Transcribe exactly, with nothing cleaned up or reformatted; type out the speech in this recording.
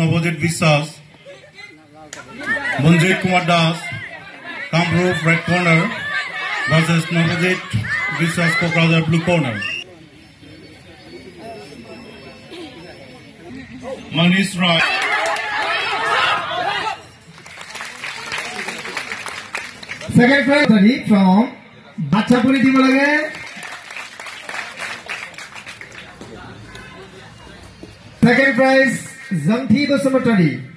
Navajit Visas, Manjit Kumar Das, Kamrup red corner versus Navajit Visas Kokrajhar blue corner. Manish Rai. Second prize from Bachapuri team lage. Second prize Zamthi Dosamatari.